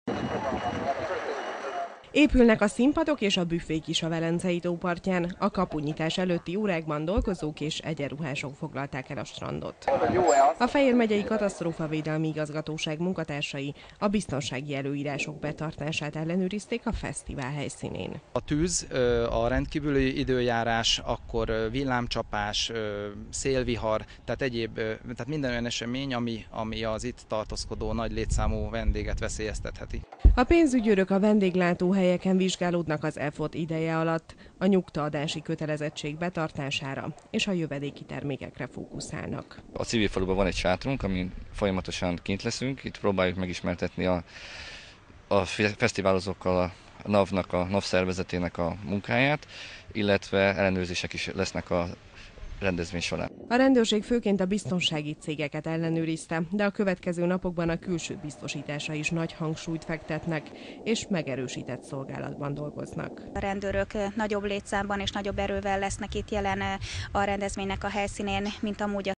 Épülnek a színpadok és a büfék is a Velencei tó partján. A kapunyitás előtti órákban dolgozók és egyenruhások foglalták el a strandot. A Fejér megyei katasztrófavédelmi igazgatóság munkatársai a biztonsági előírások betartását ellenőrizték a fesztivál helyszínén. A tűz, a rendkívüli időjárás, akkor villámcsapás, szélvihar, tehát minden olyan esemény, ami az itt tartózkodó nagy létszámú vendéget veszélyeztetheti. A pénzügyőrök a vendéglátóhelyeken vizsgálódnak az EFOT ideje alatt, a nyugtaadási kötelezettség betartására és a jövedéki termékekre fókuszálnak. A civil faluban van egy sátrunk, amin folyamatosan kint leszünk. Itt próbáljuk megismertetni a fesztiválozókkal a NAV-nak, a NAV szervezetének a munkáját, illetve ellenőrzések is lesznek a rendezvény során. A rendőrség főként a biztonsági cégeket ellenőrizte, de a következő napokban a külső biztosításra is nagy hangsúlyt fektetnek, és megerősített szolgálatban dolgoznak. A rendőrök nagyobb létszámban és nagyobb erővel lesznek itt jelen a rendezvénynek a helyszínén, mint amúgy